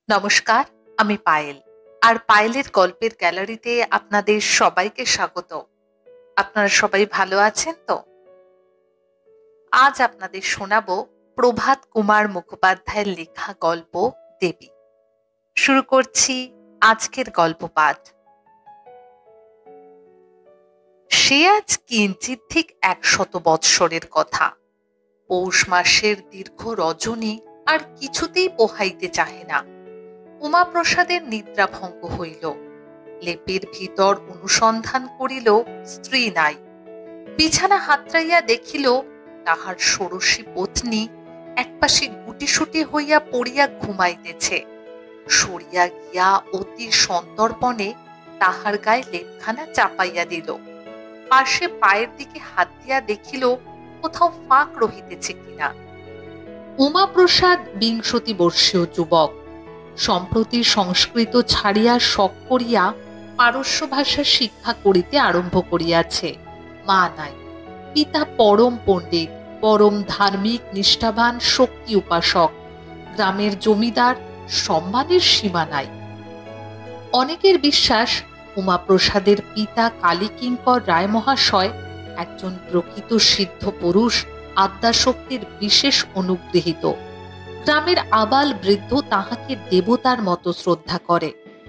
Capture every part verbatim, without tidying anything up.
নমস্কার, আমি পায়েল। আর পায়েলের গল্পের গ্যালারিতে আপনাদের সবাইকে স্বাগত। আপনারা সবাই ভালো আছেন তো? আজ আপনাদের শোনাবো প্রভাত কুমার মুখোপাধ্যায়ের লেখা গল্প দেবী। শুরু করছি আজকের গল্প পাঠ। সে আজ কিঞ্চিত ঠিক একশত বৎসরের কথা। পৌষ মাসের দীর্ঘ রজনী আর কিছুতেই পোহাইতে চাহে না। উমাপ্রসাদের নিদ্রা ভঙ্গ হইল। লেপের ভিতর অনুসন্ধান করিল, স্ত্রী নাই। বিছানা হাতড়াইয়া দেখিল তাহার ষোড়শী পত্নী একপাশে গুটিসুটি হইয়া পড়িয়া ঘুমাইতেছে। সরিয়া গিয়া অতি সন্তর্পণে তাহার গায়ে লেপখানা চাপাইয়া দিল। পাশে পায়ের দিকে হাত দিয়া দেখিল কোথাও ফাঁক রহিতেছে কিনা। উমাপ্রসাদ বিংশতি বর্ষীয় যুবক। সম্প্রতি সংস্কৃত ছাড়িয়া শখ করিয়া পারস্য ভাষা শিক্ষা করিতে আরম্ভ করিয়াছে। মা নাই। পিতা পরম পণ্ডিত, পরম ধার্মিক, নিষ্ঠাবান, শক্তি উপাসক। গ্রামের জমিদার, সম্মানের সীমা নাই। অনেকের বিশ্বাস উমাপ্রসাদের পিতা কালীকিঙ্কর রায় মহাশয় একজন প্রকৃত সিদ্ধ পুরুষ, আদ্যাশক্তির বিশেষ অনুগৃহীত। গ্রামের আবাল বৃদ্ধ তাহাকে দেবতার মতো শ্রদ্ধা করে।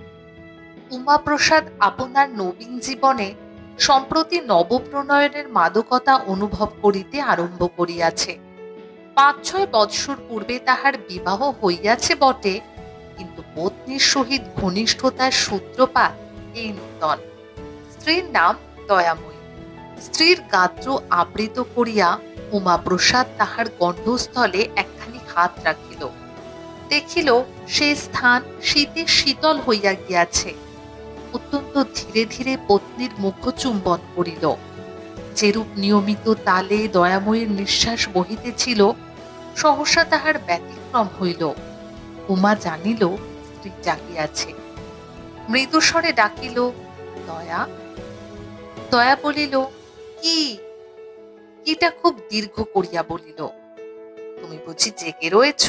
উমাপ্রসাদ আপনার নবীন জীবনে সম্প্রতি নবপ্রণয়নের মাদকতা অনুভব করিতে আরম্ভ করিয়াছে। পাঁচ ছয় বৎসর পূর্বে তাহার বিবাহ হইয়াছে বটে, কিন্তু পত্নীর সহিত ঘনিষ্ঠতার সূত্রপাত এই নূতন। স্ত্রীর নাম দয়াময়ী। স্ত্রীর গাত্র আবৃত করিয়া উমাপ্রসাদ তাহার গণ্ঠস্থলে একখানি হাত রাখিল। দেখিল সে স্থান শীতে শীতল হইয়া গিয়াছে। অত্যন্ত ধীরে ধীরে পত্নীর মুখ চুম্বন করিল। যেরূপ নিয়মিত তালে দয়াময়ীর নিঃশ্বাস বহিতেছিল, সহসা তাহার ব্যতিক্রম হইল। উমা জানিল স্ত্রী জাগিয়াছে। মৃদুস্বরে ডাকিল, দয়া। দয়া বলিল, কি? কিটা খুব দীর্ঘ করিয়া বলিল, তুমি বুঝি জেগে রয়েছ?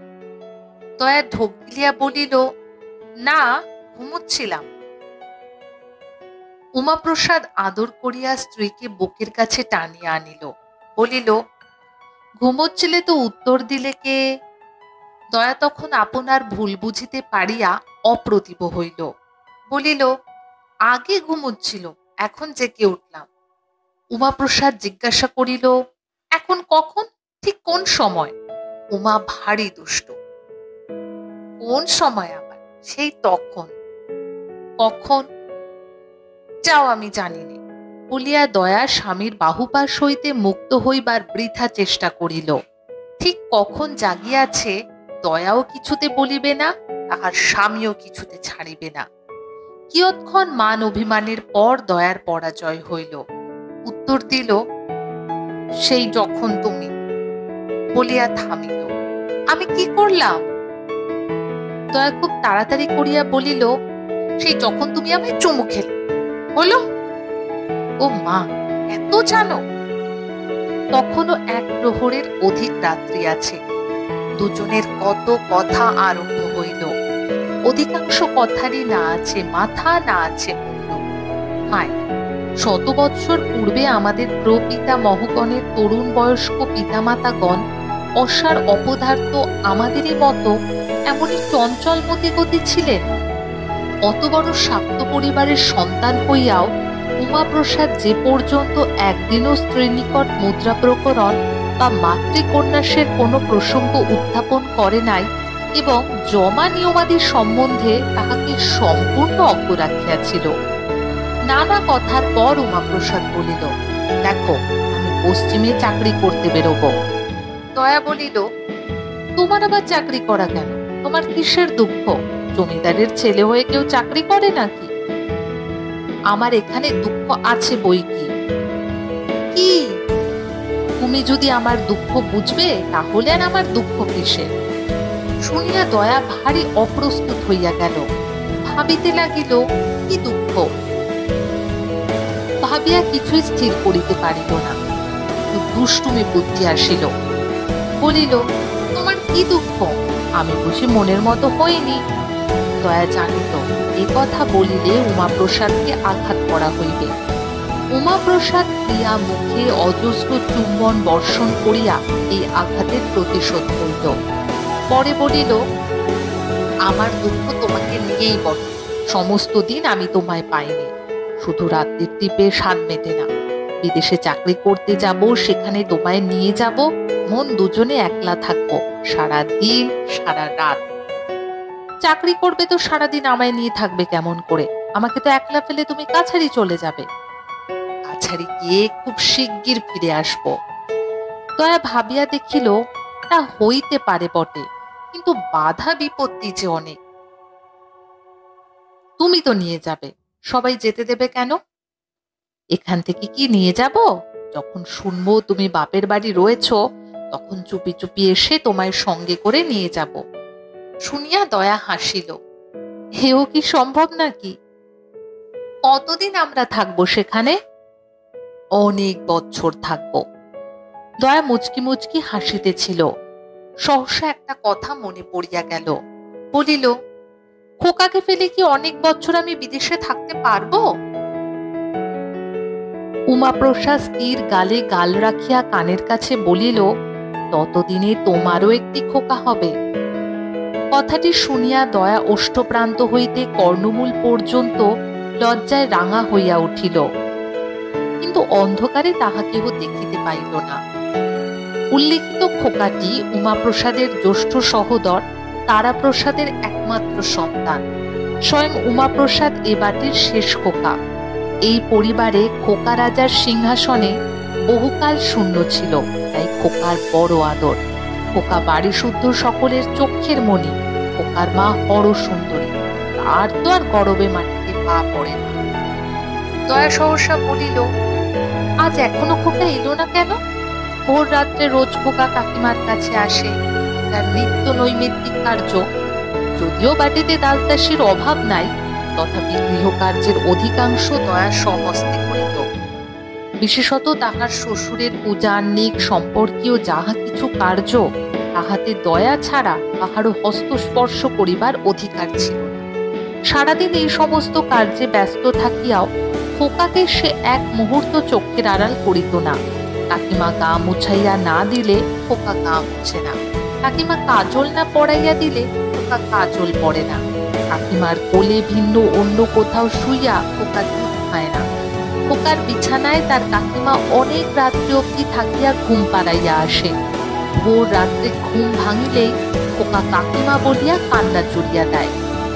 দয়া ঢোক গিলিয়া বলিল, না, ঘুমুচ্ছিলাম। উমাপ্রসাদ আদর করিয়া স্ত্রীকে বুকের কাছে টানিয়া আনিল। বলিল, ঘুমোচ্ছিলে তো উত্তর দিলে কে? দয়া তখন আপনার ভুল বুঝিতে পারিয়া অপ্রতিভ হইল। বলিল, আগে ঘুমোচ্ছিল, এখন জেগে উঠলাম। উমাপ্রসাদ জিজ্ঞাসা করিল, এখন কখন? ঠিক কোন সময়? উমা ভারী দুষ্ট। কোন সময় আবার? সেই তখন। কখন? যাও, আমি জানিনি বলিয়া দয়া স্বামীর বাহুপাশ হইতে মুক্ত হইবার বৃথা চেষ্টা করিল। ঠিক কখন জাগিয়াছে দয়াও কিছুতে বলিবে না, তাহার স্বামীও কিছুতে ছাড়িবে না। কিয়ৎক্ষণ মান অভিমানের পর দয়ার পরাজয় হইল। উত্তর দিল, সেই যখন তুমি, বলিয়া থামিল। আমি কি করলাম? দয়া খুব তাড়াতাড়ি করিয়া বলিল, সেই যখন তুমি আমায় চুমু খেলে। হলো? ও মা, এত জানো? তখনও এক প্রহরের অধিক রাত্রি আছে। দুজনের কত কথা আরম্ভ হইল। অধিকাংশ কথারই না আছে মাথা, না আছে মুন্ড। হায়, শত বৎসর পূর্বে আমাদের প্রপিতা মহগণের তরুণ বয়স্ক পিতামাতাগণ অসার অপদার্থ আমাদেরই মতো এমনই চঞ্চল মতিগতি ছিলেন। অত বড় শাক্ত পরিবারের সন্তান হইয়াও উমাপ্রসাদ যে পর্যন্ত একদিনও স্ত্রীর নিকট মুদ্রা প্রকরণ বা মাতৃকন্যাসের কোনো প্রসঙ্গ উত্থাপন করে নাই এবং জমা নিয়মাদি সম্বন্ধে তাহাকে সম্পূর্ণ অজ্ঞ রাখিয়াছিল। নানা কথার পর উমাপ্রসাদ বলিল, দেখো, আমি পশ্চিমে চাকরি করতে বেরোব। দয়া বলিল, তোমার আবার চাকরি করা কেন? তোমার কিসের দুঃখ? জমিদারের ছেলে হয়ে কেউ চাকরি করে নাকি? আমার এখানে দুঃখ আছে বই কি। কি? তুমি যদি আমার দুঃখ বুঝবে তাহলে আর আমার দুঃখ কিসের? শুনিয়া দয়া ভারী অপ্রস্তুত হইয়া গেল। ভাবিতে লাগিল, কি দুঃখ? ভাবিয়া কিছুই স্থির করিতে পারিল না। দুষ্টুমি বুদ্ধি আসিল। বলিল, তোমার কি দুঃখ? আমি বুঝি মনের মতো হইনি। দয়া জানিত এ কথা বলিলে উমাপ্রসাদকে আঘাত করা হইবে। উমাপ্রসাদ ক্রিয়া মুখে অজস্র চুম্বন বর্ষণ করিয়া এই আঘাতের প্রতিশোধ করিল। পরে বলিল, আমার দুঃখ তোমাকে নিয়েই বটে। সমস্ত দিন আমি তোমায় পাইনি, শুধু রাত্রির টিপে স্বাদ মেটে না। বিদেশে চাকরি করতে যাব, সেখানে তোমায় নিয়ে যাব, মন দুজনে একলা থাকবো সারা দিন সারা রাত। চাকরি করবে তো সারাদিন আমায় নিয়ে থাকবে কেমন করে? আমাকে তো একলা ফেলে তুমি কাছারি চলে যাবে। কাছারি গিয়ে খুব শিগগির ফিরে আসবো। দয়া ভাবিয়া দেখিল তা হইতে পারে বটে, কিন্তু বাধা বিপত্তি যে অনেক। তুমি তো নিয়ে যাবে, সবাই যেতে দেবে কেন? এখান থেকে কি নিয়ে যাব? যখন শুনবো তুমি বাপের বাড়ি রয়েছ, তখন চুপি চুপি এসে তোমায় সঙ্গে করে নিয়ে যাব। শুনিয়া দয়া হাসিল। হেও কি সম্ভব নাকি? কতদিন আমরা থাকবো সেখানে? অনেক বছর থাকবো। দয়া মুচকি মুচকি হাসিতেছিল। সহসা একটা কথা মনে পড়িয়া গেল। বলিল, খোকাকে ফেলে কি অনেক বছর আমি বিদেশে থাকতে পারবো? উমাপ্রসাদ স্থির গালে গাল রাখিয়া কানের কাছে বলিল, ততদিনে তোমারও একটি খোকা হবে। কথাটি শুনিয়া দয়া ওষ্ঠপ্রান্ত হইতে কর্ণমূল পর্যন্ত লজ্জায় রাঙা হইয়া উঠিল, কিন্তু অন্ধকারে তাহা কেহ দেখিতে পাইল না। উল্লেখিত খোকাটি উমাপ্রসাদের জ্যেষ্ঠ সহোদর তারাপ্রসাদের একমাত্র সন্তান। স্বয়ং উমাপ্রসাদ এ বাটির শেষ খোকা। এই পরিবারে খোকা রাজার সিংহাসনে বহুকাল শূন্য ছিল, তাই খোকার বড় আদর। খোকা বাড়ি শুদ্ধ সকলের চক্ষের মণি। খোকার মা বড় সুন্দরী, তার তো আর গরবে মাটিতে পা পড়ে না। দয়া সহসা বলিল, আজ এখনো খোকা এলো না কেন? ভোর রাত্রে রোজ খোকা কাকিমার কাছে আসে, তার নিত্য নৈমিত্তিক কার্য। যদিও বাটিতে দাসদাসীর অভাব নাই, তথাপি গৃহকার্যের অধিকাংশ দয়া স্বহস্তে করিত। বিশেষত তাহার শ্বশুরের পূজান্নিক সম্পর্কীয় যাহা কিছু কার্য, তাহাতে দয়া ছাড়া কাহারও হস্তস্পর্শ করিবার অধিকার ছিল না। সারাদিন এই সমস্ত কার্যে ব্যস্ত থাকিয়াও খোকাকে সে এক মুহূর্ত চোখের আড়াল করিত না। কাকিমা গা মুছাইয়া না দিলে খোকা গা মুছে না, কাকিমা কাজল না পড়াইয়া দিলে খোকা কাজল পড়ে না, কাকিমার কোলে ভিন্ন অন্য কোথাও শুইয়া খোকা দুধ খায় না। খোকার বিছানায় তার কাকিমা অনেক রাত্রি অবধি থাকিয়া ঘুম পাড়াইয়া আসে। ভোর রাত্রে ঘুম ভাঙিলেই খোকা কাকিমা বলিয়া কান্না জুড়িয়া দেয়।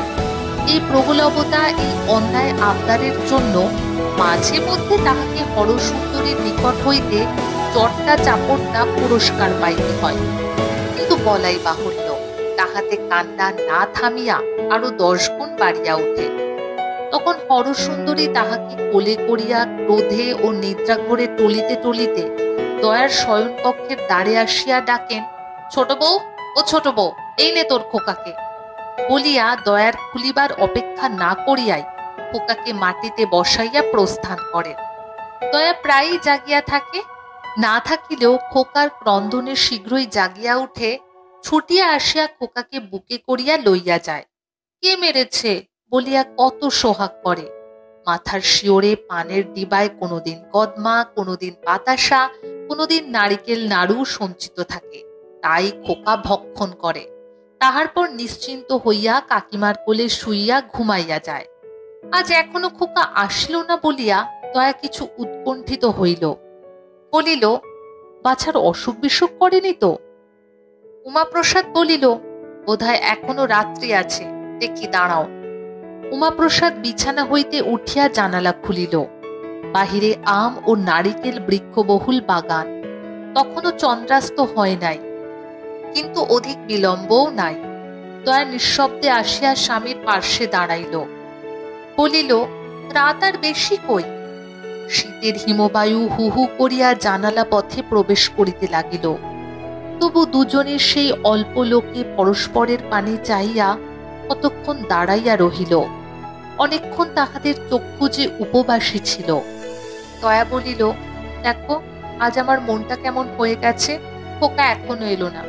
এই প্রবলবতা, এই অন্যায় আবদারের জন্য মাঝে মধ্যে তাহাকে হরসুন্দরীর নিকট হইতে চট্টা চাপড়টা পুরস্কার পাইতে হয়। কিন্তু বলাই বাহুল্য, তাহাতে কান্না না থামিয়া আরো দশ গুণ বাড়িয়া ওঠে। তখন হরসুন্দরী তাহাকে কোলে করিয়া ক্রোধে ও নিদ্রা ঘরে টলিতে টলিতে দয়ার শয়নকক্ষের দ্বারে আসিয়া ডাকেন, ছোট বউ, ও ছোট বউ, এই নে তোর খোকাকে। বলিয়া দয়ার খুলিবার অপেক্ষা না করিয়াই খোকাকে মাটিতে বসাইয়া প্রস্থান করেন। দয়া প্রায়ই জাগিয়া থাকে, না থাকিলেও খোকার ক্রন্দনে শীঘ্রই জাগিয়া উঠে, ছুটিয়া আসিয়া খোকাকে বুকে করিয়া লইয়া যায়। কে মেরেছে বলিয়া কত সোহাগ করে। মাথার শিওরে পানের ডিবায় কোনোদিন কদমা, কোনোদিন বাতাসা, কোনোদিন নারিকেল নাড়ু সঞ্চিত থাকে, তাই খোকা ভক্ষণ করে। তাহার পর নিশ্চিন্ত হইয়া কাকিমার কোলে শুইয়া ঘুমাইয়া যায়। আজ এখনো খোকা আসিল না বলিয়া দয়া কিছু উৎকণ্ঠিত হইল। বলিল, বাছার অসুখ বিসুখ করেনি তো? উমাপ্রসাদ বলিল, বোধহয় এখনো রাত্রি আছে, দেখি দাঁড়াও। উমাপ্রসাদ বিছানা হইতে উঠিয়া জানালা খুলিল। বাহিরে আম ও নারিকেল বৃক্ষবহুল বাগান। তখনও চন্দ্রাস্ত হয় নাই, কিন্তু অধিক বিলম্বও নাই। দয়া নিঃশব্দে আসিয়া স্বামীর পার্শ্বে দাঁড়াইল। বলিল, রাত আর বেশি কই? শীতের হিমবায়ু হু হু করিয়া জানালা পথে প্রবেশ করিতে লাগিল। তবু দুজনের সেই অল্প লোকে পরস্পরের পানে চাইয়া কতক্ষণ দাঁড়াইয়া রহিল। অনেকক্ষণ তাহাদের চক্ষু যে উপবাসী ছিল। দয়া বলিল, দেখো, আজ আমার মনটা কেমন হয়ে গেছে। খোকা এখনো এলো না,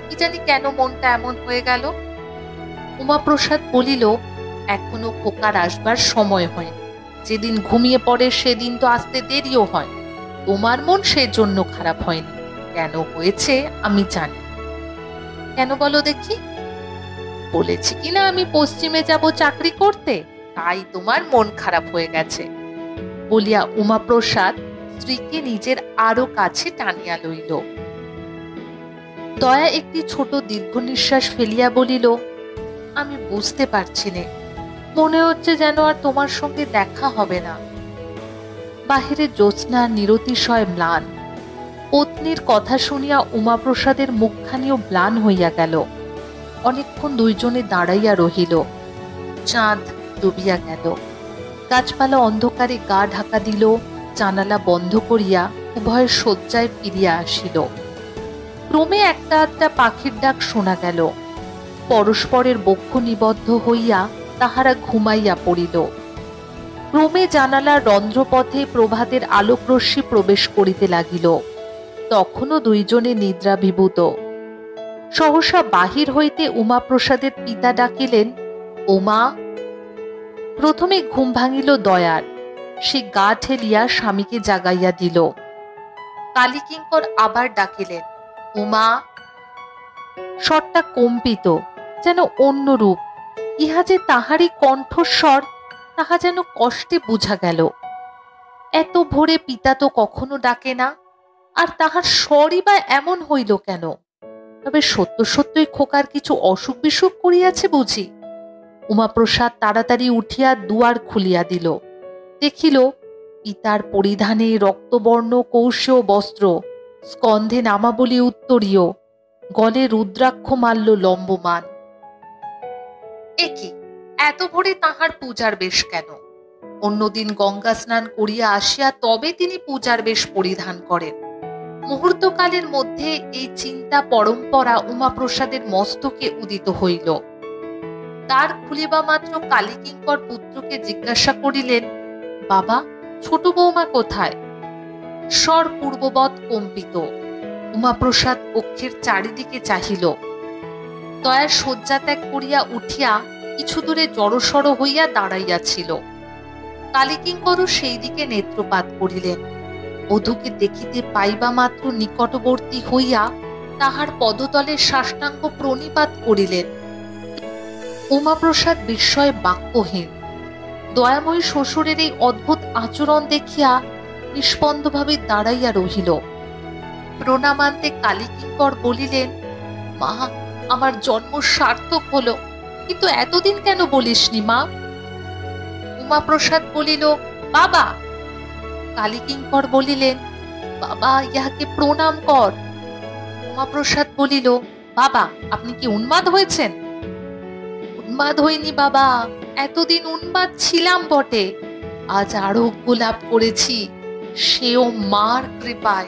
কি জানি কেন মনটা এমন হয়ে গেল। উমাপ্রসাদ বলিল, এখনো খোকার আসবার সময় হয়নি। যেদিন ঘুমিয়ে পড়ে সেদিন তো আসতে দেরিও হয়। তোমার মন সেজন্য খারাপ হয়নি, কেন হয়েছে আমি জানি। কেন বলো দেখি? বলেছি কিনা আমি পশ্চিমে যাব চাকরি করতে, তাই তোমার মন খারাপ হয়ে গেছে বলিয়া উমাপ্রসাদ স্ত্রীকে নিজের আরো কাছে টানিয়া লইল। দয়া একটি ছোট দীর্ঘ নিঃশ্বাস ফেলিয়া বলিল, আমি বুঝতে পারছি নে, মনে হচ্ছে যেন আর তোমার সঙ্গে দেখা হবে না। বাহিরে জ্যোৎস্না নিরতিশয় ম্লান। পত্নীর কথা শুনিয়া উমাপ্রসাদের মুখখানিও ম্লান হইয়া গেল। অনেকক্ষণ দুইজনে দাঁড়াইয়া রহিল। চাঁদ ডুবিয়া গেল। গাছপালা অন্ধকারে গা ঢাকা দিল। জানালা বন্ধ করিয়া উভয়ের শয্যায় ফিরিয়া আসিল। ক্রমে একটা আধটা পাখির ডাক শোনা গেল। পরস্পরের বক্ষ নিবদ্ধ হইয়া তাহারা ঘুমাইয়া পড়িল। ক্রমে জানালার রন্ধ্রপথে প্রভাতের আলোকরশ্মি প্রবেশ করিতে লাগিল। তখনও দুইজনে নিদ্রাভিভূত। সহসা বাহির হইতে উমাপ্রসাদের পিতা ডাকিলেন, ওমা। প্রথমে ঘুম ভাঙিল দয়ার। সে গা ঠেলিয়া স্বামীকে জাগাইয়া দিল। কালীকিঙ্কর আবার ডাকিলেন, উমা। স্বরটা কম্পিত, যেন অন্যরূপ। ইহা যে তাহারই কণ্ঠস্বর তাহা যেন কষ্টে বুঝা গেল। এত ভোরে পিতা তো কখনো ডাকে না, আর তাহার স্বরই বা এমন হইল কেন? তবে সত্য সত্যই খোকার কিছু অসুখ বিসুখ করিয়াছে বুঝি। উমাপ্রসাদ তাড়াতাড়ি উঠিয়া দুয়ার খুলিয়া দিল। দেখিল পিতার পরিধানে রক্তবর্ণ কৌশেয় বস্ত্র, স্কন্ধে নামাবলী উত্তরীয়, গলে রুদ্রাক্ষ মাল্য লম্বমান। একি এত ভোরে তাহার পূজার বেশ কেন? অন্যদিন গঙ্গা স্নান করিয়া আসিয়া তবে তিনি পূজার বেশ পরিধান করেন। মুহূর্তকালের মধ্যে এই চিন্তা পরম্পরা উমাপ্রসাদের মস্তকে উদিত হইল। তার খুলিবা মাত্র কালীকিঙ্কর পুত্রকে জিজ্ঞাসা করিলেন, বাবা, ছোট বৌমা কোথায়? স্বর পূর্ববৎ কম্পিত। উমাপ্রসাদ কক্ষের চারিদিকে চাহিল। দয়ার শয্যা ত্যাগ করিয়া উঠিয়া কিছু দূরে জড়সড় হইয়া দাঁড়াইয়াছিল। কালীকিঙ্করও সেই দিকে নেত্রপাত করিলেন। বধূকে দেখিতে পাইবা মাত্র নিকটবর্তী হইয়া তাহার পদতলে সাষ্টাঙ্গ প্রণিপাত করিলেন। উমাপ্রসাদ বিস্ময়ে বাক্যহীন। দয়াময়ী শ্বশুরের এই অদ্ভুত আচরণ দেখিয়া নিষ্পন্দভাবে দাঁড়াইয়া রহিল। প্রণামান্তে কালীকিঙ্কর বলিলেন, মা, আমার জন্ম সার্থক হলো, কিন্তু এতদিন কেন বলিসনি মা? উমাপ্রসাদ বলিল, বাবা। কালীকিঙ্কর বলিলেন, বাবা, ইহাকে প্রণাম কর। উমাপ্রসাদ বলিল, বাবা, আপনি কি উন্মাদ হয়েছেন? উন্মাদ হইনি বাবা, এতদিন উন্মাদ ছিলাম বটে, আজ আরোগ্য লাভ করেছি, সেও মার কৃপায়।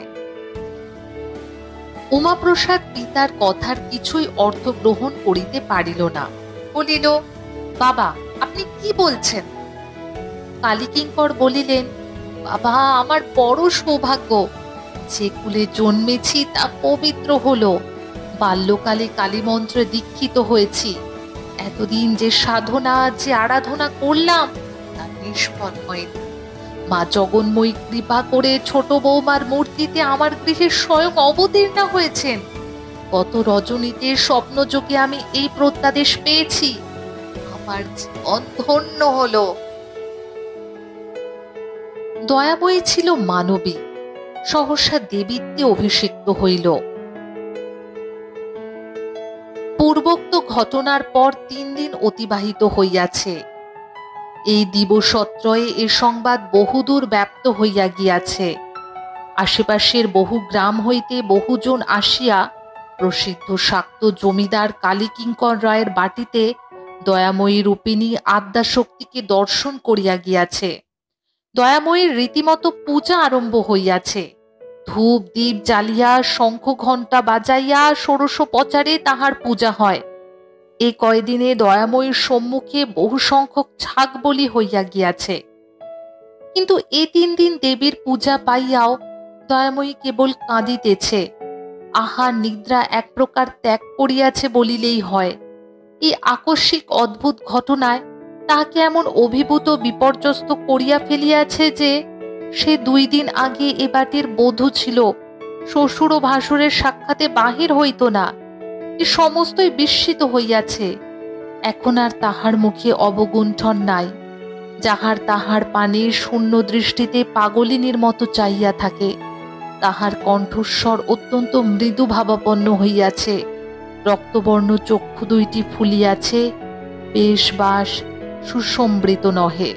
উমাপ্রসাদ পিতার কথার কিছুই অর্থ গ্রহণ করিতে পারিল না। বলিল, বাবা, আপনি কি বলছেন? কালীকিঙ্কর বলিলেন, বাবা, আমার বড় সৌভাগ্য। যে কুলে জন্মেছি তা পবিত্র হলো। বাল্যকালে কালীমন্ত্রে দীক্ষিত হয়েছি। এতদিন যে সাধনা, যে আরাধনা করলাম তা নিষ্ফল হয়নি। মা জগন্ময়ী কৃপা করে ছোট বৌমার মূর্তিতে আমার গৃহে স্বয়ং অবতীর্ণা হয়েছেন। গত রজনীতে স্বপ্নযোগে আমি এই প্রত্যাদেশ পেয়েছি। আমার জীবন ধন্য হলো। দয়াময়ী ছিল মানবী, সহসা দেবীত্বে অভিষিক্ত হইল। পূর্বোক্ত ঘটনার পর তিন দিন অতিবাহিত হইয়াছে। এই দিবসত্রয়ে এ সংবাদ বহুদূর ব্যাপ্ত হইয়া গিয়াছে। আশেপাশের বহু গ্রাম হইতে বহুজন আসিয়া প্রসিদ্ধ শাক্ত জমিদার কালীকিঙ্কর রায়ের বাটিতে দয়াময়ী রূপিণী আদ্যাশক্তিকে দর্শন করিয়া গিয়াছে। দয়াময়ীর রীতিমতো পূজা আরম্ভ হইয়াছে। ধূপ দীপ জ্বালিয়া, শঙ্খ ঘণ্টা বাজাইয়া ষোড়শোপচারে তাহার পূজা হয়। এই কয়দিনে দয়াময়ীর সম্মুখে বহু সংখ্যক ছাগ বলি হইয়া গিয়াছে। কিন্তু এ তিন দিন দেবীর পূজা পাইয়াও দয়াময়ী কেবল কাঁদিতেছে। আহার নিদ্রা এক প্রকার ত্যাগ করিয়াছে বলিলেই হয়। এই আকস্মিক অদ্ভুত ঘটনায় তাহাকে এমন অভিভূত বিপর্যস্ত করিয়া ফেলিয়াছে যে সে দুই দিন আগে এ বাটির বধূ ছিল, শ্বশুর ও ভাসুরের সাক্ষাতে বাহির হইত না। এ সমস্তই বিস্মিত হইয়াছে। এখন আর তাহার মুখে অবগুণ্ঠন নাই। যাহার তাহার পানে শূন্য দৃষ্টিতে পাগলিনীর মতো চাহিয়া থাকে, তাহার কণ্ঠস্বর অত্যন্ত মৃদু ভাবাপন্ন হইয়াছে। রক্তবর্ণ চক্ষু দুইটি ফুলিয়াছে, বেশ বাস সুসম্বৃত নহে।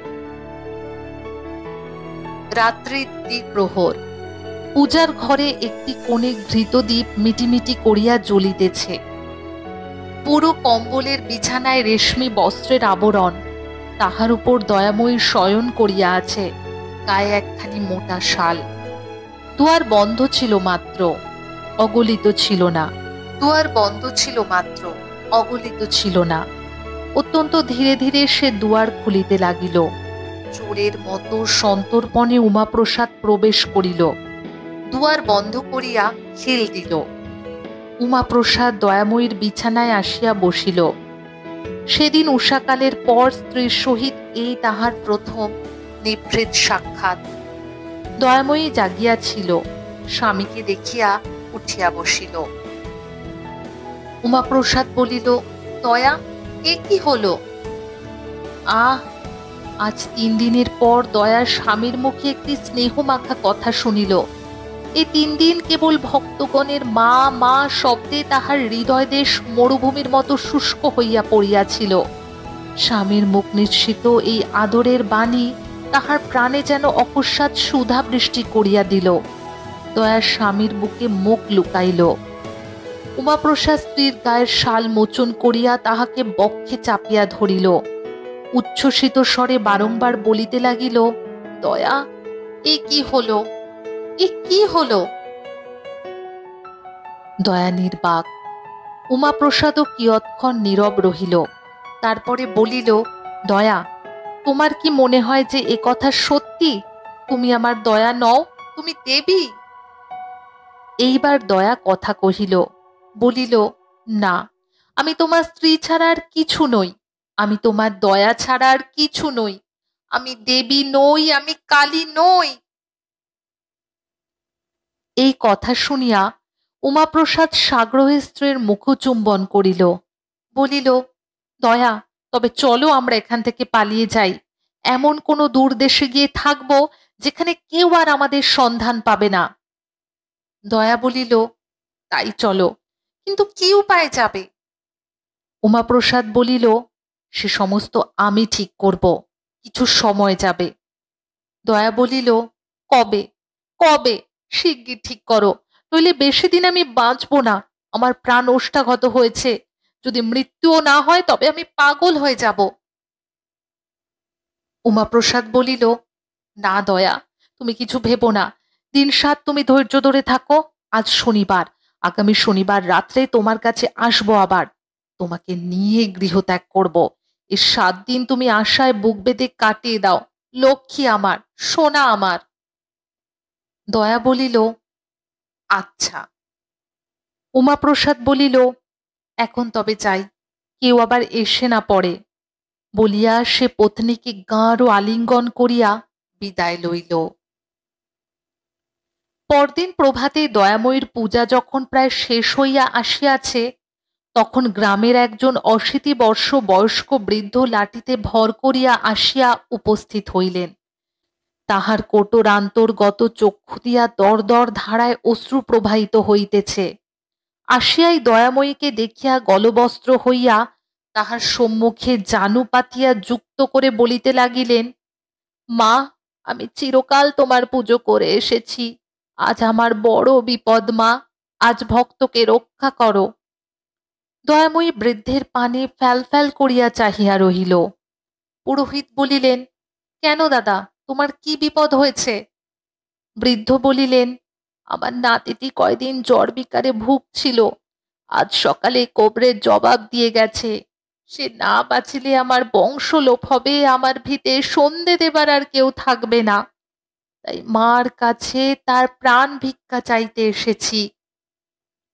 রাত্রি দ্বিপ্রহর। পূজার ঘরে একটি কোণে ঘৃতদ্বীপ মিটিমিটি করিয়া জ্বলিতেছে। পুরো কম্বলের বিছানায় রেশমি বস্ত্রের আবরণ, তাহার উপর দয়াময়ী শয়ন করিয়া আছে, গায়ে একখানি মোটা শাল। দুয়ার বন্ধ ছিল মাত্র, অগলিত ছিল না। দুয়ার বন্ধ ছিল মাত্র, অগলিত ছিল না। অত্যন্ত ধীরে ধীরে সে দুয়ার খুলিতে লাগিল। চোরের মতো সন্তর্পণে উমাপ্রসাদ প্রবেশ করিল, দুয়ার বন্ধ করিয়া খিল দিল। উমাপ্রসাদ দয়াময়ীর বিছানায় আসিয়া বসিল। সেদিন উষাকালের পর স্ত্রীর সহিত এই তাহার প্রথম নিভৃত সাক্ষাৎ। দয়াময়ী জাগিয়াছিল, স্বামীকে দেখিয়া উঠিয়া বসিল। উমাপ্রসাদ বলিল, দয়া, এ কি হলো? আহ, আজ তিন দিনের পর দয়ার স্বামীর মুখে একটি স্নেহমাখা কথা শুনিল। এই তিন দিন কেবল ভক্তগণের মা মা শব্দে তাহার হৃদয়দেশ মরুভূমির মতো শুষ্ক হইয়া পড়িয়াছিল। স্বামীর মুখ নিঃসৃত এই আদরের বাণী তাহার প্রাণে যেন অকস্মাৎ সুধা বৃষ্টি করিয়া দিল। দয়ার স্বামীর বুকে মুখ লুকাইল। উমাপ্রসাদ স্ত্রীর গায়ের শাল মোচন করিয়া তাহাকে বক্ষে চাপিয়া ধরিল। উচ্ছ্বসিত স্বরে বারংবার বলিতে লাগিল, দয়া, এ কি হলো, এ কি হলো? দয়া নির্বাক। উমাপ্রসাদও কিয়ৎক্ষণ নীরব রহিল। তারপরে বলিল, দয়া, তোমার কি মনে হয় যে এ কথা সত্যি? তুমি আমার দয়া নও, তুমি দেবী? এইবার দয়া কথা কহিল, বলিল, না, আমি তোমার স্ত্রী ছাড়া আর কিছু নই, আমি তোমার দয়া ছাড়া আর কিছু নই, আমি দেবী নই, আমি কালী নই। এই কথা শুনিয়া উমাপ্রসাদ সাগ্রহে স্ত্রীর মুখচুম্বন করিল, বলিল, দয়া, তবে চলো আমরা এখান থেকে পালিয়ে যাই। এমন কোনো দূর দেশে গিয়ে থাকবো যেখানে কেউ আর আমাদের সন্ধান পাবে না। দয়া বলিল, তাই চলো, কিন্তু কি উপায়ে যাবে? উমাপ্রসাদ বলিল, সে সমস্ত আমি ঠিক করব, কিছু সময় যাবে। দয়া বলিল, কবে কবে? শিগগির ঠিক করো, নইলে বেশি দিন আমি বাঁচব না। আমার প্রাণ ওষ্ঠাগত হয়েছে, যদি মৃত্যুও না হয় তবে আমি পাগল হয়ে যাব। উমাপ্রসাদ বলিল, না দয়া, তুমি কিছু ভেবো না। দিন সাত তুমি ধৈর্য ধরে থাকো। আজ শনিবার, আগামী শনিবার রাত্রে তোমার কাছে আসবো, আবার তোমাকে নিয়ে গৃহত্যাগ করব। এই সাত দিন তুমি আশায় বুক বেঁধে কাটিয়ে দাও, লক্ষ্মী আমার, সোনা আমার। দয়া বলিল, আচ্ছা। উমাপ্রসাদ বলিল, এখন তবে যাই, কেউ আবার এসে না পড়ে। বলিয়া সে পত্নীকে গাঢ় আলিঙ্গন করিয়া বিদায় লইল। পরদিন প্রভাতে দয়াময়ীর পূজা যখন প্রায় শেষ হইয়া আসিয়াছে, তখন গ্রামের একজন অশীতি বর্ষ বয়স্ক বৃদ্ধ লাঠিতে ভর করিয়া আসিয়া উপস্থিত হইলেন। তাহার কোটরান্তর্গত চক্ষু দিয়া দর দর ধারায় অশ্রু প্রবাহিত হইতেছে। আসিয়াই দয়াময়ীকে দেখিয়া গলবস্ত্র হইয়া তাহার সম্মুখে জানু পাতিয়া যুক্ত করে বলিতে লাগিলেন, মা, আমি চিরকাল তোমার পুজো করে এসেছি, আজ আমার বড় বিপদ মা, আজ ভক্তকে রক্ষা করো। দয়াময়ী বৃদ্ধের পানে ফ্যাল ফ্যাল করিয়া চাহিয়া রহিল। পুরোহিত বলিলেন, কেন দাদা, তোমার কি বিপদ হয়েছে? বৃদ্ধ বলিলেন, আমার নাতিটি কয়দিন জ্বর বিকারে ভুগছিল, আজ সকালে কোবরের জবাব দিয়ে গেছে। সে না বাঁচিলে আমার বংশ লোপ হবে, আমার ভিতে সন্ধে দেবার আর কেউ থাকবে না। তাই মার কাছে তার প্রাণ ভিক্ষা চাইতে এসেছি।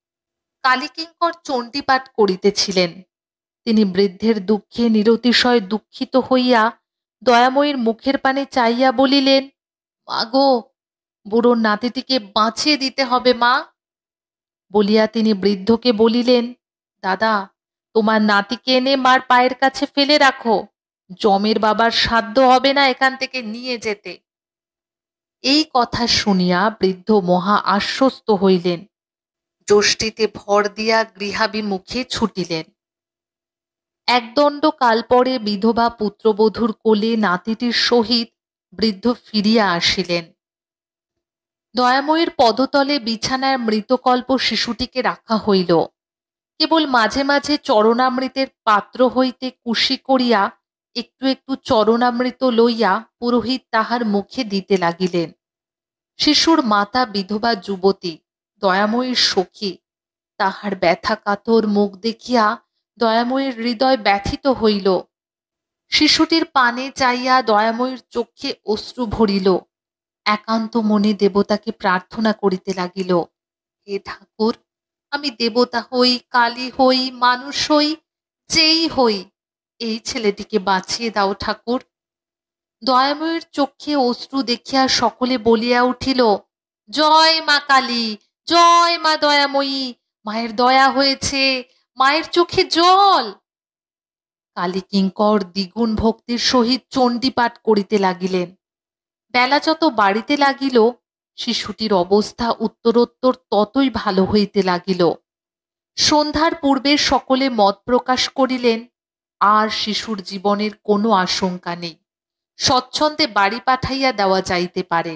কালীকিঙ্কর চণ্ডীপাঠ করিতেছিলেন। তিনি বৃদ্ধের দুঃখে নিরতিশয় দুঃখিত হইয়া দয়াময়ীর মুখের পানে চাইয়া বলিলেন, মা গো, বুড়োর নাতিটিকে বাঁচিয়ে দিতে হবে মা। বলিয়া তিনি বৃদ্ধকে বলিলেন, দাদা, তোমার নাতিকে এনে মার পায়ের কাছে ফেলে রাখো, জমের বাবার সাধ্য হবে না এখান থেকে নিয়ে যেতে। এই কথা শুনিয়া বৃদ্ধ মহা আশ্বস্ত হইলেন, যষ্টিতে ভর দিয়া গৃহাভিমুখে ছুটিলেন। একদণ্ড কাল পরে বিধবা পুত্রবধূর কোলে নাতিটির সহিত বৃদ্ধ ফিরিয়া আসিলেন। দয়াময়ীর পদতলে বিছানায় মৃতকল্প শিশুটিকে রাখা হইল। কেবল মাঝে মাঝে চরণামৃতের পাত্র হইতে কুশি করিয়া একটু একটু চরণামৃত লইয়া পুরোহিত তাহার মুখে দিতে লাগিলেন। শিশুর মাতা বিধবা যুবতী, দয়াময়ীর সখী, তাহার ব্যথা কাতর মুখ দেখিয়া দয়াময়ীর হৃদয় ব্যথিত হইল। শিশুটির পানে চাইয়া দয়াময়ীর চক্ষে অশ্রু ভরিল। একান্ত মনে দেবতাকে প্রার্থনা করিতে লাগিল, হে ঠাকুর, আমি দেবতা হই, কালী হই, মানুষ হই, যেই হই, এই ছেলেটিকে বাঁচিয়ে দাও ঠাকুর। দয়াময়ীর চক্ষে অশ্রু দেখিয়া সকলে বলিয়া উঠিল, জয় মা কালী, জয় মা দয়াময়ী, মায়ের দয়া হয়েছে, মায়ের চোখে জল। কালীকিঙ্কর দ্বিগুণ ভক্তির সহিত চণ্ডীপাঠ করিতে লাগিলেন। বেলা যত বাড়িতে লাগিল, শিশুটির অবস্থা উত্তরোত্তর ততই ভালো হইতে লাগিল। সন্ধ্যার পূর্বে সকলে মত প্রকাশ করিলেন, আর শিশুর জীবনের কোনো আশঙ্কা নেই, স্বচ্ছন্দে বাড়ি পাঠাইয়া দেওয়া যাইতে পারে।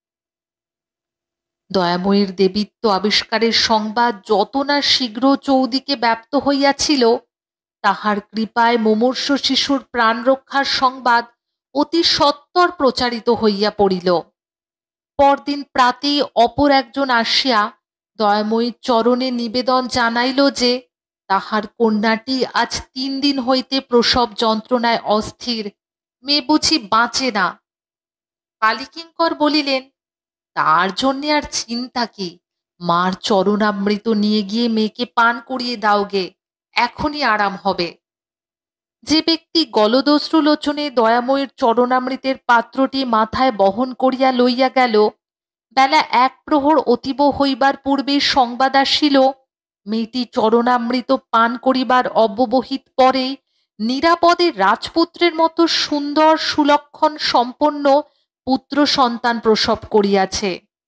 দয়াময়ীর দেবীত্ব আবিষ্কারের সংবাদ যত না শীঘ্র চৌদিকে ব্যাপ্ত হইয়াছিল, তাহার কৃপায় মুমূর্ষ শিশুর প্রাণ রক্ষার সংবাদ অতি সত্বর প্রচারিত হইয়া পড়িল। পরদিন প্রাতেই অপর একজন আসিয়া দয়াময়ীর চরণে নিবেদন জানাইল যে তাহার কন্যাটি আজ তিন দিন হইতে প্রসব যন্ত্রণায় অস্থির, মেয়ে বুঝি বাঁচে না। কালীকিঙ্কর বলিলেন, তার জন্যে আর চিন্তা কি, মার চরণামৃত নিয়ে গিয়ে মেয়েকে পান করিয়ে দাওগে, এখনই আরাম হবে। যে ব্যক্তি গলদশ্রুলোচনে দয়াময়ীর চরণামৃতের পাত্রটি মাথায় বহন করিয়া লইয়া গেল, বেলা এক প্রহর অতীব হইবার পূর্বে সংবাদ আসিল, মেয়েটি চরণামৃত পান করিবার অব্যবহিত পরেই নিরাপদে রাজপুত্রের মতো সুন্দর সুলক্ষণ সম্পন্ন পুত্র সন্তান প্রসব করিয়াছে।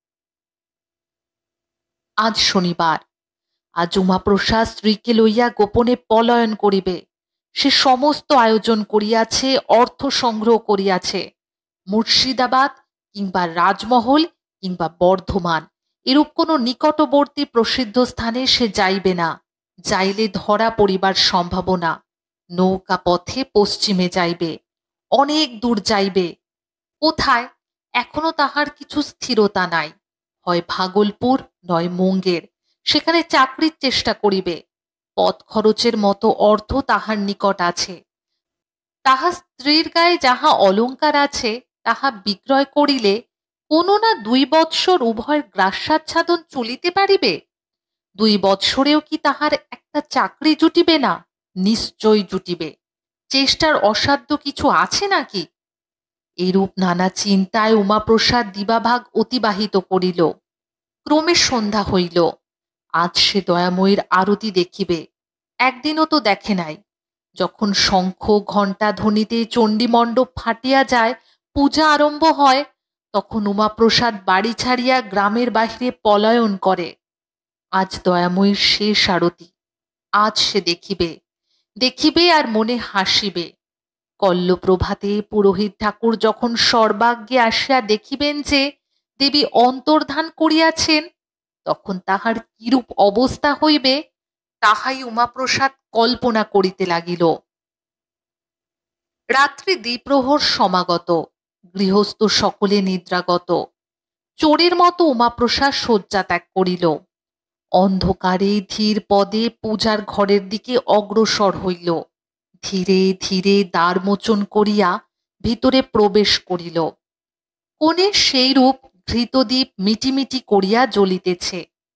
আজ শনিবার, আজ উমাপ্রসাদ স্ত্রীকে লইয়া গোপনে পলায়ন করিবে। সে সমস্ত আয়োজন করিয়াছে, অর্থ সংগ্রহ করিয়াছে। মুর্শিদাবাদ কিংবা রাজমহল কিংবা বর্ধমান এরূপ কোনো নিকটবর্তী প্রসিদ্ধ স্থানে সে যাইবে না, যাইলে ধরা পড়িবার সম্ভাবনা। নৌকা পথে পশ্চিমে যাইবে, অনেক দূর যাইবে। কোথায় এখনো তাহার কিছু স্থিরতা নাই, হয় ভাগলপুর নয় মুঙ্গের, সেখানে চাকরির চেষ্টা করিবে। পথ খরচের মতো অর্থ তাহার নিকট আছে। তাহার স্ত্রীর গায়ে যাহা অলঙ্কার আছে তাহা বিক্রয় করিলে কোনো না দুই বৎসর উভয়ের গ্রাসাচ্ছাদন চলিতে পারিবে। দুই বৎসরেও কি তাহার একটা চাকরি জুটিবে না? নিশ্চয় জুটিবে। চেষ্টার অসাধ্য কিছু আছে নাকি? এরূপ নানা চিন্তায় উমাপ্রসাদ দিবাভাগ অতিবাহিত করিল। ক্রমে সন্ধ্যা হইল। আজ সে দয়াময়ীর আরতি দেখিবে। একদিনও তো দেখে নাই। যখন শঙ্খ ঘণ্টা ধ্বনিতে চণ্ডীমণ্ডপ ফাটিয়া যায়, পূজা আরম্ভ হয়, তখন উমাপ্রসাদ বাড়ি ছাড়িয়া গ্রামের বাহিরে পলায়ন করে। আজ দয়াময়ীর শেষ আরতি। আজ সে দেখিবে, দেখিবে আর মনে হাসিবে। কল্লপ্রভাতে পুরোহিত ঠাকুর যখন সর্বাগ্যে আসিয়া দেখিবেন যে দেবী অন্তর্ধান করিয়াছেন, তখন তাহার কিরূপ অবস্থা হইবে তাহাই উমাপ্রসাদ কল্পনা করিতে লাগিল। রাত্রি দ্বিপ্রহর সমাগত, গৃহস্থ সকলে নিদ্রাগত। চোরের মতো উমাপ্রসাদ শয্যা ত্যাগ করিল। অন্ধকারে ধীর পদে পূজার ঘরের দিকে অগ্রসর হইল। ধীরে ধীরে দ্বার মোচন করিয়া ভিতরে প্রবেশ করিল। কোণে সেইরূপ ঘৃতদ্বীপ মিটিমিটি করিয়া জ্বলিতেছে।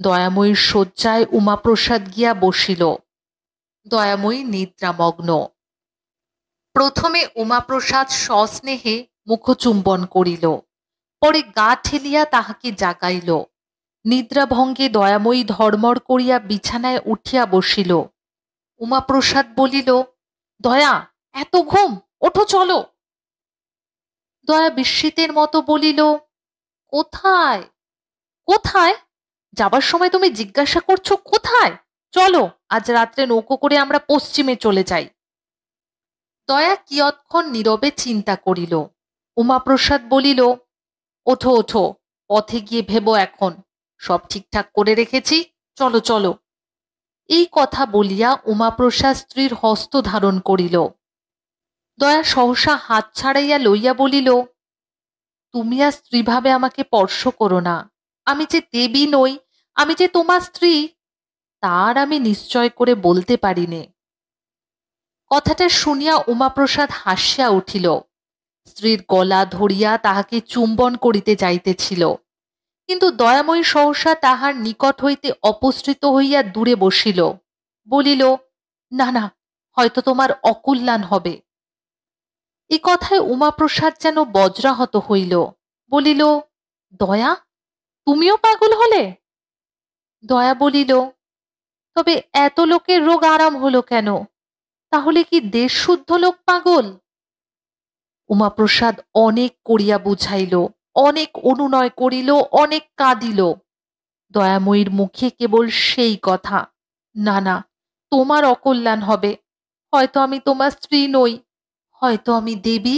দয়াময়ীর শয্যায় উমাপ্রসাদ গিয়া বসিল। দয়াময়ী নিদ্রামগ্ন। প্রথমে উমাপ্রসাদ সস্নেহে মুখচুম্বন করিল, পরে গা ঠেলিয়া তাহাকে জাগাইল। নিদ্রাভঙ্গে দয়াময়ী ধর্মর করিয়া বিছানায় উঠিয়া বসিল। উমাপ্রসাদ বলিল, দয়া, এত ঘুম, ওঠো চলো। দয়া বিস্মিতের মতো বলিল, কোথায় কোথায়? যাবার সময় তুমি জিজ্ঞাসা করছো কোথায়? চলো, আজ রাত্রে নৌকো করে আমরা পশ্চিমে চলে যাই। দয়া কিয়ৎক্ষণ নীরবে চিন্তা করিল। উমাপ্রসাদ বলিল, ওঠো ওঠো, পথে গিয়ে ভেবো, এখন সব ঠিকঠাক করে রেখেছি, চলো চলো। এই কথা বলিয়া উমাপ্রসাদ স্ত্রীর হস্ত ধারণ করিল। দয়া সহসা হাত ছাড়াইয়া লইয়া বলিল, তুমি আর স্ত্রীভাবে আমাকে স্পর্শ করো না। আমি যে দেবী নই, আমি যে তোমার স্ত্রী, তার আমি নিশ্চয় করে বলতে পারি নে। কথাটা শুনিয়া উমাপ্রসাদ হাসিয়া উঠিল। স্ত্রীর গলা ধরিয়া তাহাকে চুম্বন করিতে যাইতেছিল, কিন্তু দয়াময়ী সহসা তাহার নিকট হইতে অপসৃত হইয়া দূরে বসিল। বলিল, না না, হয়তো তোমার অকল্যাণ হবে। এ কথায় উমাপ্রসাদ যেন বজ্রাহত হইল। বলিল, দয়া, তুমিও পাগল হলে? দয়া বলিল, তবে এত লোকের রোগ আরাম হলো কেন? তাহলে কি দেশ শুদ্ধ লোক পাগল? উমাপ্রসাদ অনেক করিয়া বুঝাইল, অনেক অনুনয় করিল, অনেক কাঁদিল। দয়াময়ীর মুখে কেবল সেই কথা, না না, তোমার অকল্যাণ হবে, হয়তো আমি তোমার স্ত্রী নই, হয়তো আমি দেবী।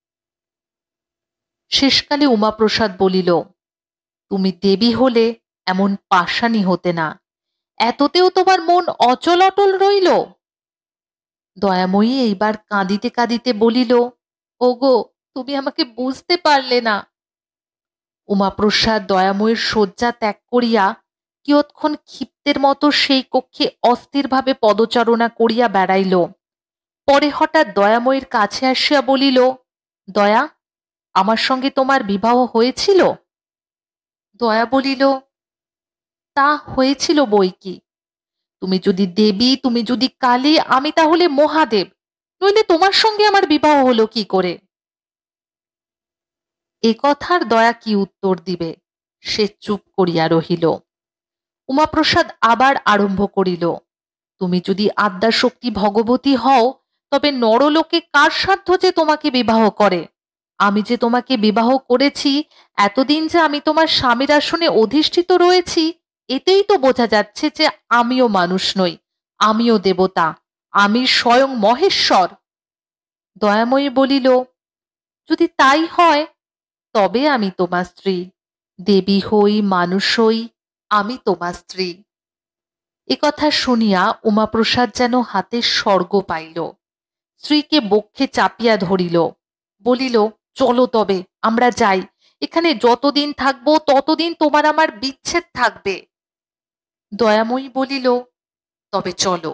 শেষকালে উমাপ্রসাদ বলিল, তুমি দেবী হলে এমন পাষাণী হতে না, এততেও তোমার মন অচল অটল রইল। দয়াময়ী এইবার কাঁদিতে কাঁদিতে বলিল, ওগো, তুমি আমাকে বুঝতে পারলে না। উমাপ্রসাদ দয়াময়ীর শয্যা ত্যাগ করিয়া কিয়ৎক্ষণ ক্ষিপ্তের মতো সেই কক্ষে অস্থিরভাবে পদচারণা করিয়া বেড়াইল। পরে হঠাৎ দয়াময়ীর কাছে আসিয়া বলিল, দয়া, আমার সঙ্গে তোমার বিবাহ হয়েছিল? দয়া বলিল, তা হয়েছিল বই কি। তুমি যদি দেবী, তুমি যদি কালী, আমি তাহলে মহাদেব, নইলে তোমার সঙ্গে আমার বিবাহ হলো কি করে? এ কথার দয়া কি উত্তর দিবে, সে চুপ করিয়া রহিল। উমাপ্রসাদ আবার আরম্ভ করিল, তুমি যদি আদ্যাশক্তি ভগবতী হও, তবে নরলোকে কার সাধ্য যে তোমাকে বিবাহ করে? আমি যে তোমাকে বিবাহ করেছি, এতদিন যে আমি তোমার স্বামীর আসনে অধিষ্ঠিত রয়েছি, এতেই তো বোঝা যাচ্ছে যে আমিও মানুষ নই, আমিও দেবতা, আমি স্বয়ং মহেশ্বর। দয়াময়ী বলিল, যদি তাই হয় তবে আমি তোমার স্ত্রী, দেবী হই মানুষ হই, আমি তোমার স্ত্রী। এ কথা শুনিয়া উমাপ্রসাদ যেন হাতে স্বর্গ পাইল। স্ত্রীকে বক্ষে চাপিয়া ধরিল। বলিল, চলো তবে, আমরা যাই, এখানে যতদিন থাকবো ততদিন তোমার আমার বিচ্ছেদ থাকবে। দয়াময়ী বলিল, তবে চলো।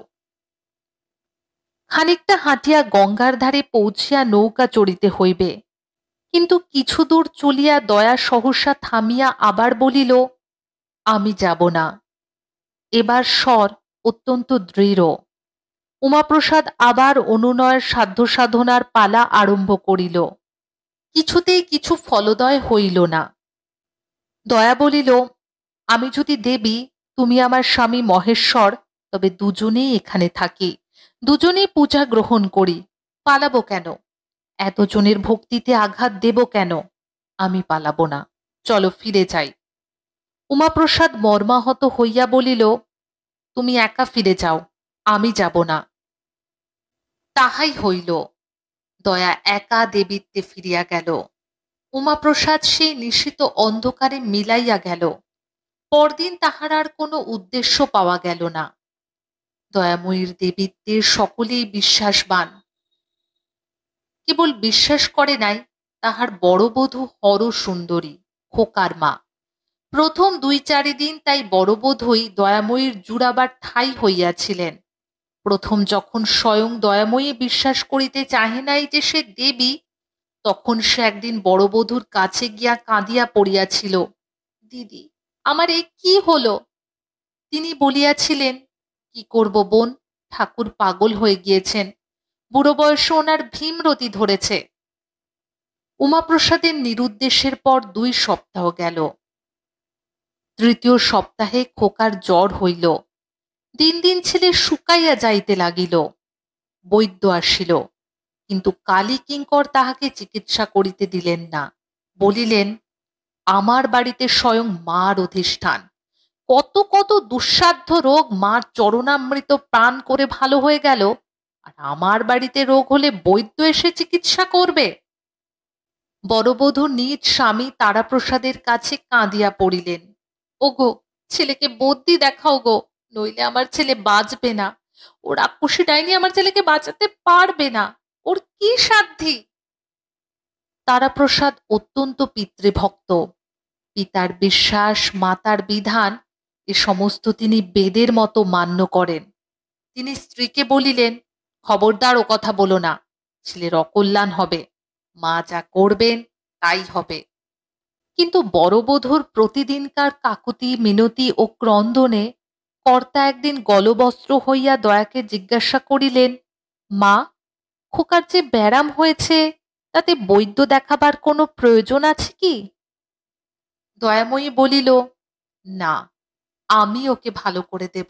খানিকটা হাঁটিয়া গঙ্গার ধারে পৌঁছিয়া নৌকা চড়িতে হইবে, কিন্তু কিছু দূর চলিয়া দয়া সহসা থামিয়া আবার বলিল, আমি যাব না। এবার স্বর অত্যন্ত দৃঢ়। উমাপ্রসাদ আবার অনুনয়ের সাধ্য সাধনার পালা আরম্ভ করিল, কিছুতেই কিছু ফলদয় হইল না। দয়া বলিল, আমি যদি দেবী, তুমি আমার স্বামী মহেশ্বর, তবে দুজনেই এখানে থাকি, দুজনেই পূজা গ্রহণ করি, পালাবো কেন? এতজনের ভক্তিতে আঘাত দেব কেন? আমি পালাবো না, চলো ফিরে যাই। উমাপ্রসাদ মর্মাহত হইয়া বলিল, তুমি একা ফিরে যাও, আমি যাব না। তাহাই হইল। দয়া একা দেবীত্বে ফিরিয়া গেল। উমাপ্রসাদ সেই নিশিত অন্ধকারে মিলাইয়া গেল। পরদিন তাহার আর কোনো উদ্দেশ্য পাওয়া গেল না। দয়াময়ীর দেবীত্বের সকলেই বিশ্বাসবান। কেবল বিশ্বাস করে নাই তাহার বড় বধূ হর সুন্দরী, খোকার মা। প্রথম দুই চারি দিন তাই বড় বধূই দয়াময়ীর জুড়াবার ঠাঁই হইয়াছিলেন। প্রথম যখন স্বয়ং দয়াময়ী বিশ্বাস করিতে চাহে নাই যে সে দেবী, তখন সে একদিন বড় বধূর কাছে গিয়া কাঁদিয়া পড়িয়াছিল, দিদি, আমার এ কি হলো? তিনি বলিয়াছিলেন, কি করব বোন, ঠাকুর পাগল হয়ে গিয়েছেন, বুড়ো বয়সে ওনার ভীমরতি ধরেছে। উমাপ্রসাদের নিরুদ্দেশের পর দুই সপ্তাহ গেল। তৃতীয় সপ্তাহে খোকার জ্বর হইল। দিন দিন ছেলে শুকাইয়া যাইতে লাগিল। বৈদ্য আসিল, কিন্তু কালী কিঙ্কর তাহাকে চিকিৎসা করিতে দিলেন না। বলিলেন, আমার বাড়িতে স্বয়ং মার অধিষ্ঠান, কত কত দুঃসাধ্য রোগ মার চরণামৃত পান করে ভালো হয়ে গেল, আর আমার বাড়িতে রোগ হলে বৈদ্য এসে চিকিৎসা করবে। বড়বধূ নিজ স্বামী তারাপ্রসাদের কাছে কাঁদিয়া পড়িলেন, ওগো, ছেলেকে বদ্যি দেখাও গো, নইলে আমার ছেলে বাঁচবে না। ও রাক্ষসী ডাইনি আমার ছেলেকে বাঁচাতে পারবে না, ওর কি সাধ্যি। তারাপ্রসাদ অত্যন্ত পিতৃভক্ত। পিতার বিশ্বাস, মাতার বিধান, এ সমস্ত তিনি বেদের মতো মান্য করেন। তিনি স্ত্রীকে বলিলেন, খবরদার ও কথা বলো না, ছেলের অকল্যাণ হবে, মা যা করবেন তাই হবে। কিন্তু বড়বধূর প্রতিদিনকার কাকুতি মিনতি ও ক্রন্দনে কর্তা একদিন গলবস্ত্র হইয়া দয়াকে জিজ্ঞাসা করিলেন, মা, খোকার যে ব্যারাম হয়েছে তাতে বৈদ্য দেখাবার কোনো প্রয়োজন আছে কি? দয়াময়ী বলিল, না, আমি ওকে ভালো করে দেব।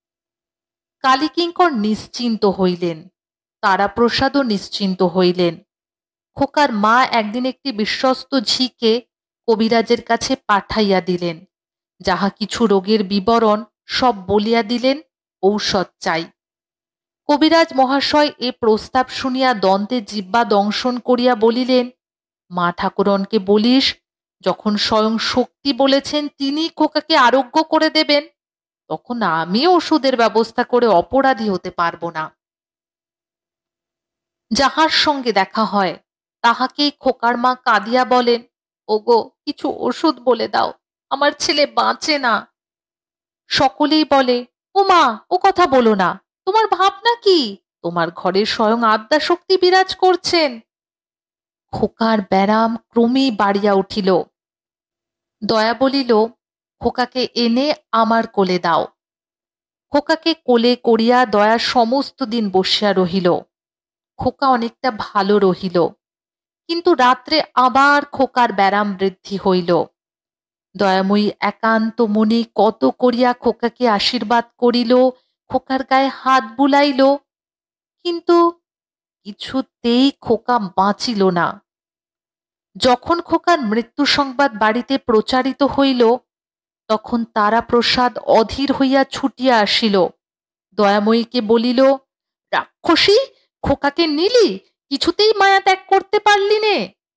কালীকিঙ্কর নিশ্চিন্ত হইলেন, তারাপ্রসাদও নিশ্চিন্ত হইলেন। খোকার মা একদিন একটি বিশ্বস্ত ঝিকে কবিরাজের কাছে পাঠাইয়া দিলেন, যাহা কিছু রোগের বিবরণ সব বলিয়া দিলেন, ঔষধ চাই। কবিরাজ মহাশয় এ প্রস্তাব শুনিয়া দন্তে জিহ্বা দংশন করিয়া বলিলেন, মা ঠাকুরনকে বলিস, যখন স্বয়ং শক্তি বলেছেন তিনি খোকাকে আরোগ্য করে দেবেন, তখন আমি ওষুধের ব্যবস্থা করে অপরাধী হতে পারব না। যাহার সঙ্গে দেখা হয় তাহাকেই খোকার মা কাঁদিয়া বলেন, ওগো, কিছু ওষুধ বলে দাও, আমার ছেলে বাঁচে না। সকলেই বলে, ও মা, ও কথা বলো না, তোমার ভাবনা কি? তোমার ঘরে স্বয়ং আদ্যা শক্তি বিরাজ করছেন। খোকার ব্যারাম ক্রমেই বাড়িয়া উঠিল। দয়া বলিল, খোকাকে এনে আমার কোলে দাও। খোকাকে কোলে করিয়া দয়া সমস্ত দিন বসিয়া রহিল। খোকা অনেকটা ভালো রহিল, কিন্তু রাত্রে আবার খোকার ব্যারাম বৃদ্ধি হইল। দয়াময়ী একান্ত মনে কত করিয়া খোকাকে আশীর্বাদ করিল, খোকার গায়ে হাত বুলাইল, কিন্তু কিছুতেই খোকা বাঁচিল না। যখন খোকার মৃত্যু সংবাদ বাড়িতে প্রচারিত হইল, তখন তারাপ্রসাদ অধীর হইয়া ছুটিয়া আসিল। দয়াময়ীকে বলিল, রাক্ষসী, খোকাকে নিলি, কিছুতেই মায়া ত্যাগ করতে পারলি নে।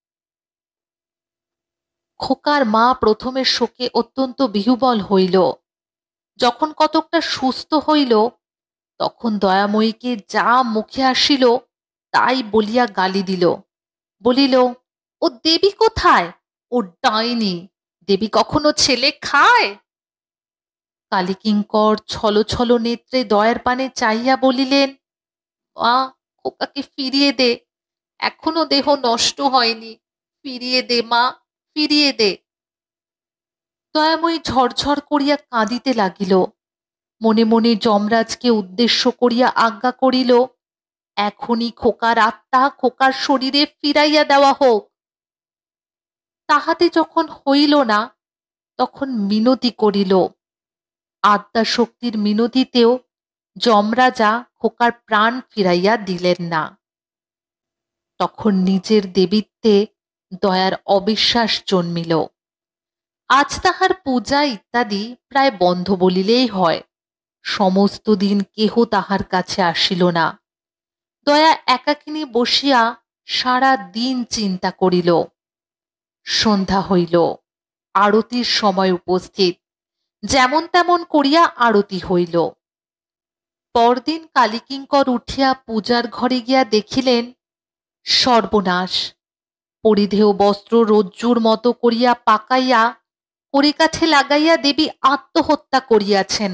খোকার মা প্রথমে শোকে অত্যন্ত বিহুবল হইল। যখন কতকটা সুস্থ হইল, তখন দয়াময়ীকে যা মুখে আসিল তাই বলিয়া গালি দিল। বলিল, ও দেবী কোথায়? ও ডাইনি, দেবী কখনো ছেলে খায়? কালীকিঙ্কর ছল ছল নেত্রে দয়ার পানে চাইয়া বলিলেন, মা, খোকাকে ফিরিয়ে দে, এখনো দেহ নষ্ট হয়নি, ফিরিয়ে দে মা, ফিরিয়ে দে। দয়াময়ী ঝরঝর করিয়া কাঁদিতে লাগিল। মনে মনে যমরাজকে উদ্দেশ্য করিয়া আজ্ঞা করিল, এখনই খোকার আত্মা খোকার শরীরে ফিরাইয়া দেওয়া হোক। তাহাতে যখন হইল না, তখন মিনতি করিল। আত্মা শক্তির মিনতিতেও যমরাজা খোকার প্রাণ ফিরাইয়া দিলেন না। তখন নিজের দেবীত্বে দয়ার অবিশ্বাস জন্মিল। আজ তাহার পূজা ইত্যাদি প্রায় বন্ধ বলিলেই হয়। সমস্ত দিন কেহ তাহার কাছে আসিল না। দয়া একাকিনী বসিয়া সারা দিন চিন্তা করিল। সন্ধ্যা হইল, আরতির সময় উপস্থিত। যেমন তেমন করিয়া আরতি হইল। পরদিন কালীকিঙ্কর উঠিয়া পূজার ঘরে গিয়া দেখিলেন, সর্বনাশ! পরিধেয় বস্ত্র রজ্জুর মতো করিয়া পাকাইয়া কড়িকাঠে লাগাইয়া দেবী আত্মহত্যা করিয়াছেন।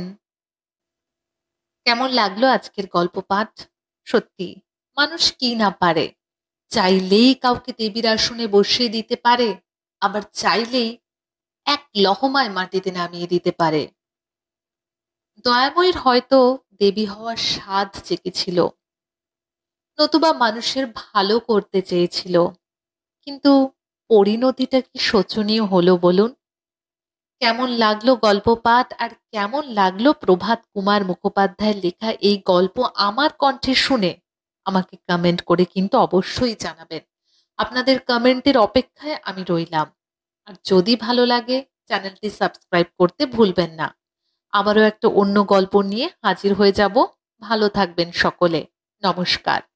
কেমন লাগলো আজকের গল্প পাঠ? সত্যি, মানুষ কি না পারে! চাইলেই কাউকে দেবীর আসনে বসিয়ে দিতে পারে, আবার চাইলেই এক লহমায় মাটিতে নামিয়ে দিতে পারে। দয়াময়ীর হয়তো দেবী হওয়ার স্বাদ জেগেছিল, নতুবা মানুষের ভালো করতে চেয়েছিল। কিন্তু পরিণতিটা কি শোচনীয় হলো বলুন? কেমন লাগলো গল্প পাঠ, আর কেমন লাগলো প্রভাত কুমার মুখোপাধ্যায়ের লেখা এই গল্প আমার কণ্ঠে শুনে আমাকে কমেন্ট করে কিন্তু অবশ্যই জানাবেন। আপনাদের কমেন্টের অপেক্ষায় আমি রইলাম। আর যদি ভালো লাগে, চ্যানেলটি সাবস্ক্রাইব করতে ভুলবেন না। আবারও একটা অন্য গল্প নিয়ে হাজির হয়ে যাব। ভালো থাকবেন সকলে। নমস্কার।